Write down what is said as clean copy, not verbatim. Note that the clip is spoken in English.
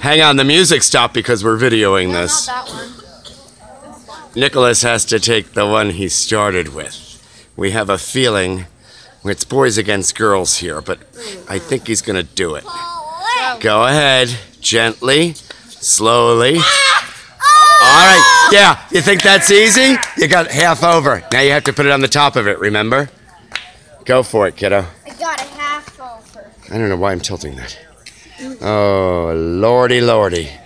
Hang on, the music stopped because we're videoing this. Not that one. Nicholas has to take the one he started with. We have a feeling it's boys against girls here, but I think he's gonna do it. Go ahead, gently, slowly. All right, yeah, you think that's easy? You got half over. Now you have to put it on the top of it, remember? Go for it, kiddo. I got a half over. I don't know why I'm tilting that. Oh, lordy, lordy.